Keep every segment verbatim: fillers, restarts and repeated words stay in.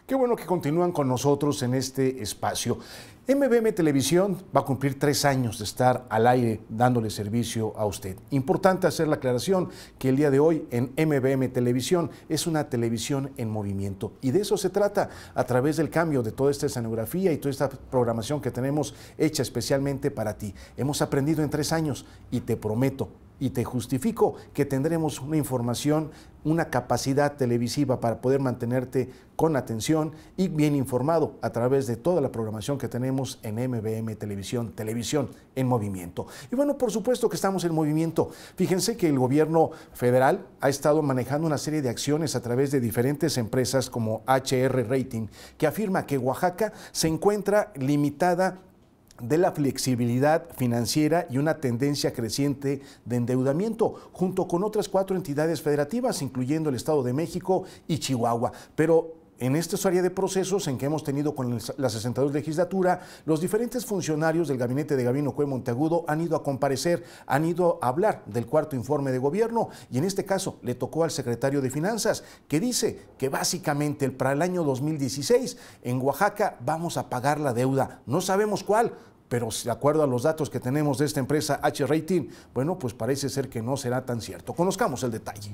Qué bueno que continúan con nosotros en este espacio. M B M Televisión va a cumplir tres años de estar al aire dándole servicio a usted. Importante hacer la aclaración que el día de hoy en M B M Televisión es una televisión en movimiento y de eso se trata a través del cambio de toda esta escenografía y toda esta programación que tenemos hecha especialmente para ti. Hemos aprendido en tres años y te prometo y te justifico que tendremos una información, una capacidad televisiva para poder mantenerte con atención y bien informado a través de toda la programación que tenemos en M B M Televisión, Televisión en Movimiento. Y bueno, por supuesto que estamos en movimiento. Fíjense que el gobierno federal ha estado manejando una serie de acciones a través de diferentes empresas como H R Rating, que afirma que Oaxaca se encuentra limitada de la flexibilidad financiera y una tendencia creciente de endeudamiento, junto con otras cuatro entidades federativas, incluyendo el Estado de México y Chihuahua. Pero en esta área de procesos en que hemos tenido con la sesenta y dos legislatura, los diferentes funcionarios del gabinete de Gabino Cue Monteagudo han ido a comparecer, han ido a hablar del cuarto informe de gobierno y en este caso le tocó al secretario de Finanzas, que dice que básicamente para el año dos mil dieciséis en Oaxaca vamos a pagar la deuda, no sabemos cuál, pero de acuerdo a los datos que tenemos de esta empresa H Rating, bueno, pues parece ser que no será tan cierto. Conozcamos el detalle.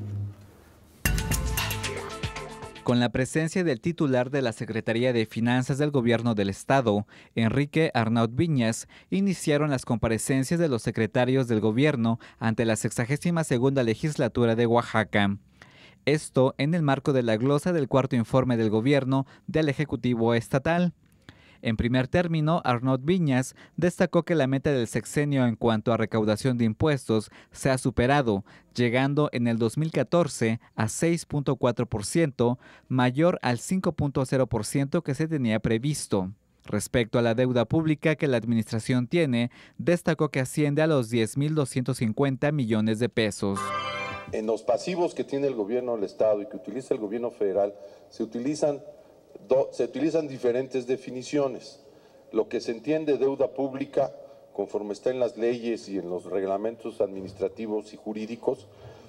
Con la presencia del titular de la Secretaría de Finanzas del Gobierno del Estado, Enrique Arnaud Viñas, iniciaron las comparecencias de los secretarios del Gobierno ante la sexagésima segunda legislatura de Oaxaca. Esto en el marco de la glosa del cuarto informe del Gobierno del Ejecutivo Estatal. En primer término, Arnaud Viñas destacó que la meta del sexenio en cuanto a recaudación de impuestos se ha superado, llegando en el dos mil catorce a seis punto cuatro por ciento, mayor al cinco punto cero por ciento que se tenía previsto. Respecto a la deuda pública que la administración tiene, destacó que asciende a los diez mil doscientos cincuenta millones de pesos. En los pasivos que tiene el gobierno del Estado y que utiliza el gobierno federal, se utilizan Se utilizan diferentes definiciones. Lo que se entiende deuda pública, conforme está en las leyes y en los reglamentos administrativos y jurídicos,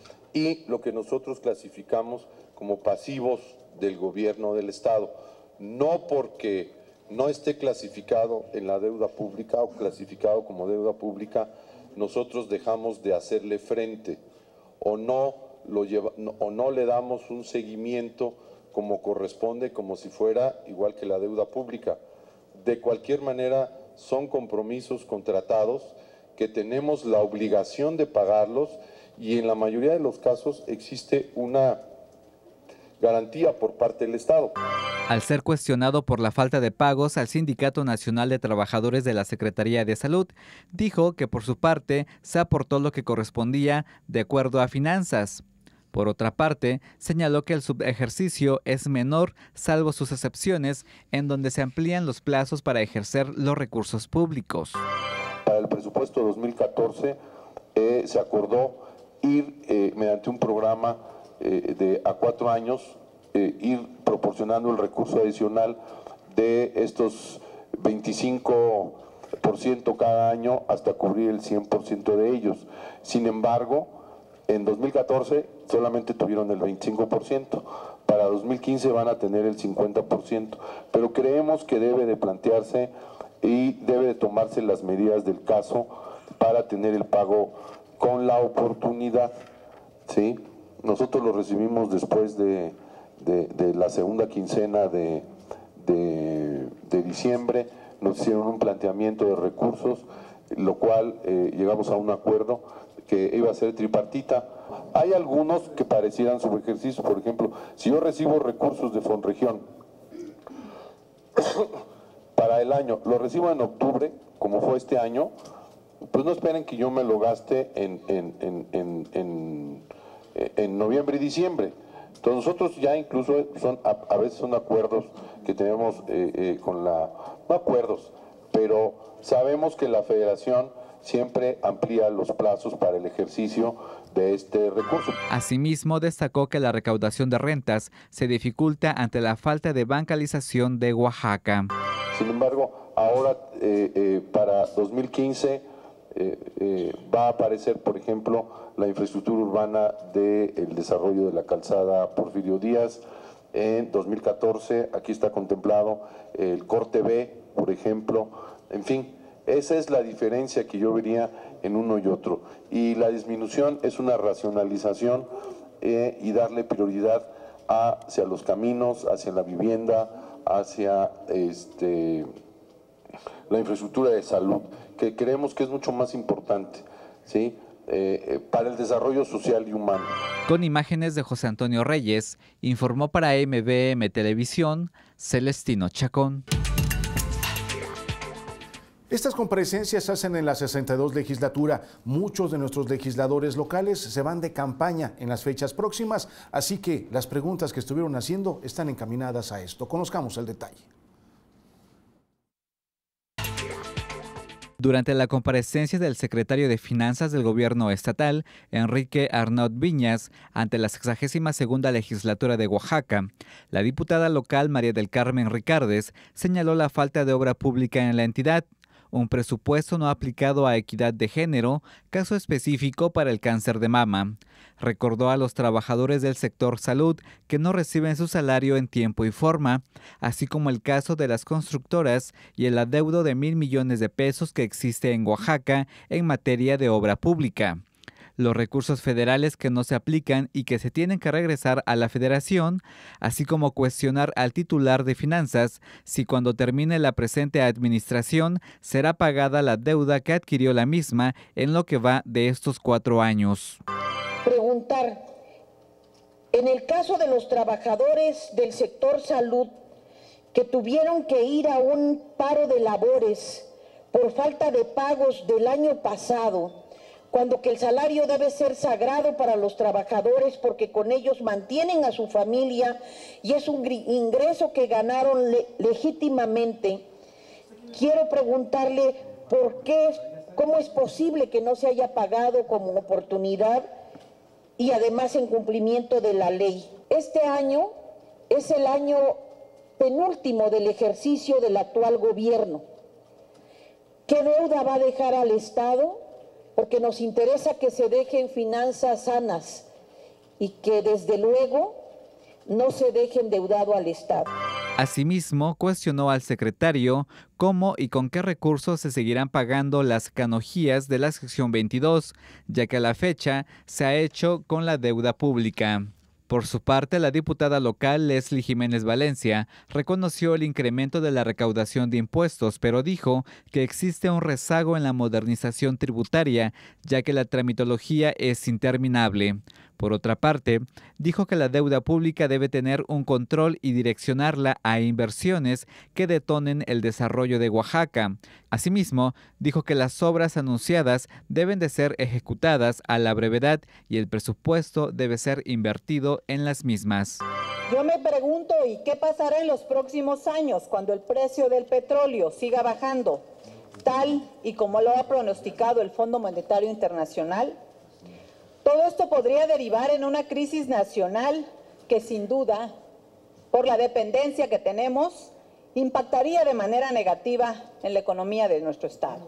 y lo que nosotros clasificamos como pasivos del gobierno del Estado. No porque no esté clasificado en la deuda pública o clasificado como deuda pública, nosotros dejamos de hacerle frente o no, lo lleva, no, o no le damos un seguimiento como corresponde, como si fuera igual que la deuda pública. De cualquier manera, son compromisos contratados que tenemos la obligación de pagarlos y en la mayoría de los casos existe una garantía por parte del Estado. Al ser cuestionado por la falta de pagos al Sindicato Nacional de Trabajadores de la Secretaría de Salud, dijo que por su parte se aportó lo que correspondía de acuerdo a finanzas. Por otra parte, señaló que el subejercicio es menor, salvo sus excepciones, en donde se amplían los plazos para ejercer los recursos públicos. Para el presupuesto dos mil catorce eh, se acordó ir, eh, mediante un programa eh, de a cuatro años, eh, ir proporcionando el recurso adicional de estos veinticinco por ciento cada año hasta cubrir el cien por ciento de ellos. Sin embargo, en dos mil catorce solamente tuvieron el veinticinco por ciento, para dos mil quince van a tener el cincuenta por ciento, pero creemos que debe de plantearse y debe de tomarse las medidas del caso para tener el pago con la oportunidad, ¿sí? Nosotros lo recibimos después de, de, de la segunda quincena de, de, de diciembre, nos hicieron un planteamiento de recursos, lo cual eh, llegamos a un acuerdo que iba a ser tripartita. Hay algunos que parecieran subejercicios, por ejemplo, si yo recibo recursos de Fonregión para el año, lo recibo en octubre, como fue este año, pues no esperen que yo me lo gaste en, en, en, en, en, en noviembre y diciembre. Entonces nosotros ya incluso son a, a veces son acuerdos que tenemos eh, eh, con la, no acuerdos, pero sabemos que la federación siempre amplía los plazos para el ejercicio de este recurso. Asimismo, destacó que la recaudación de rentas se dificulta ante la falta de bancalización de Oaxaca. Sin embargo, ahora eh, eh, para dos mil quince eh, eh, va a aparecer, por ejemplo, la infraestructura urbana del desarrollo de la calzada Porfirio Díaz, en dos mil catorce, aquí está contemplado el corte B, por ejemplo, en fin, esa es la diferencia que yo vería en uno y otro. Y la disminución es una racionalización eh, y darle prioridad hacia los caminos, hacia la vivienda, hacia este, la infraestructura de salud, que creemos que es mucho más importante, ¿sí? Eh, para el desarrollo social y humano. Con imágenes de José Antonio Reyes, informó para M V M Televisión, Celestino Chacón. Estas comparecencias se hacen en la sesenta y dos legislatura. Muchos de nuestros legisladores locales se van de campaña en las fechas próximas, así que las preguntas que estuvieron haciendo están encaminadas a esto. Conozcamos el detalle. Durante la comparecencia del secretario de Finanzas del Gobierno Estatal, Enrique Arnaud Viñas, ante la sexagésima segunda legislatura de Oaxaca, la diputada local María del Carmen Ricardes señaló la falta de obra pública en la entidad, un presupuesto no aplicado a equidad de género, caso específico para el cáncer de mama. Recordó a los trabajadores del sector salud que no reciben su salario en tiempo y forma, así como el caso de las constructoras y el adeudo de mil millones de pesos que existe en Oaxaca en materia de obra pública. Los recursos federales que no se aplican y que se tienen que regresar a la federación, así como cuestionar al titular de finanzas si cuando termine la presente administración será pagada la deuda que adquirió la misma en lo que va de estos cuatro años. Preguntar, en el caso de los trabajadores del sector salud que tuvieron que ir a un paro de labores por falta de pagos del año pasado, cuando que el salario debe ser sagrado para los trabajadores porque con ellos mantienen a su familia y es un ingreso que ganaron le legítimamente. Quiero preguntarle por qué, cómo es posible que no se haya pagado como oportunidad y además en cumplimiento de la ley. Este año es el año penúltimo del ejercicio del actual gobierno. ¿Qué deuda va a dejar al Estado? Porque nos interesa que se dejen finanzas sanas y que desde luego no se deje endeudado al Estado. Asimismo, cuestionó al secretario cómo y con qué recursos se seguirán pagando las canonjías de la sección veintidós, ya que a la fecha se ha hecho con la deuda pública. Por su parte, la diputada local Leslie Jiménez Valencia reconoció el incremento de la recaudación de impuestos, pero dijo que existe un rezago en la modernización tributaria, ya que la tramitología es interminable. Por otra parte, dijo que la deuda pública debe tener un control y direccionarla a inversiones que detonen el desarrollo de Oaxaca. Asimismo, dijo que las obras anunciadas deben de ser ejecutadas a la brevedad y el presupuesto debe ser invertido en las mismas. Yo me pregunto, ¿y qué pasará en los próximos años cuando el precio del petróleo siga bajando, tal y como lo ha pronosticado el Fondo Monetario Internacional? Todo esto podría derivar en una crisis nacional que sin duda, por la dependencia que tenemos, impactaría de manera negativa en la economía de nuestro Estado.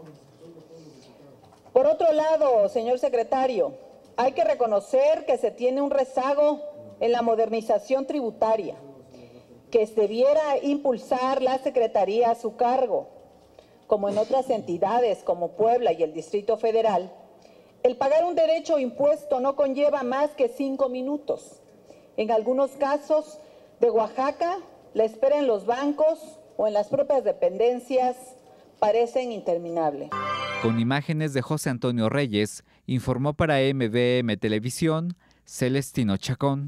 Por otro lado, señor secretario, hay que reconocer que se tiene un rezago en la modernización tributaria, que debiera impulsar la Secretaría a su cargo, como en otras entidades como Puebla y el Distrito Federal. El pagar un derecho o impuesto no conlleva más que cinco minutos. En algunos casos de Oaxaca, la espera en los bancos o en las propias dependencias parecen interminables. Con imágenes de José Antonio Reyes, informó para M V M Televisión, Celestino Chacón.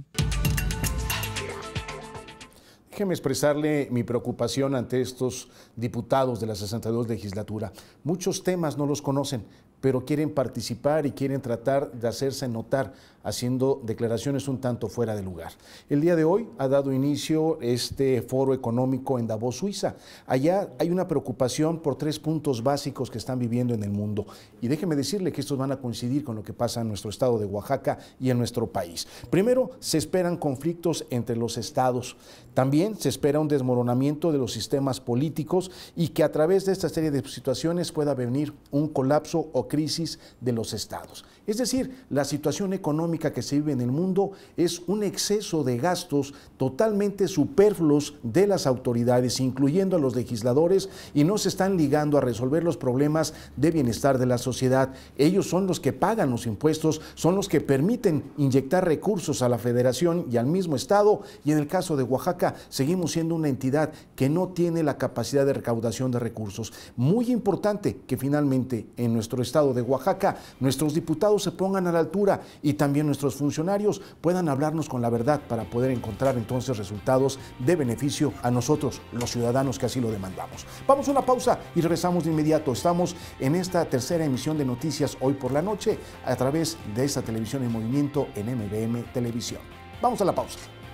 Déjeme expresarle mi preocupación ante estos diputados de la sesenta y dos legislatura. Muchos temas no los conocen, pero quieren participar y quieren tratar de hacerse notar, haciendo declaraciones un tanto fuera de lugar. El día de hoy ha dado inicio este foro económico en Davos, Suiza. Allá hay una preocupación por tres puntos básicos que están viviendo en el mundo. Y déjeme decirle que estos van a coincidir con lo que pasa en nuestro estado de Oaxaca y en nuestro país. Primero, se esperan conflictos entre los estados. También se espera un desmoronamiento de los sistemas políticos y que a través de esta serie de situaciones pueda venir un colapso o crisis crisis de los estados. Es decir, la situación económica que se vive en el mundo es un exceso de gastos totalmente superfluos de las autoridades, incluyendo a los legisladores, y no se están ligando a resolver los problemas de bienestar de la sociedad. Ellos son los que pagan los impuestos, son los que permiten inyectar recursos a la federación y al mismo estado, y en el caso de Oaxaca seguimos siendo una entidad que no tiene la capacidad de recaudación de recursos. Muy importante que finalmente en nuestro estado de Oaxaca nuestros diputados se pongan a la altura y también nuestros funcionarios puedan hablarnos con la verdad para poder encontrar entonces resultados de beneficio a nosotros, los ciudadanos que así lo demandamos. Vamos a una pausa y regresamos de inmediato. Estamos en esta tercera emisión de Noticias Hoy por la Noche a través de esta televisión en movimiento en M V M Televisión. Vamos a la pausa.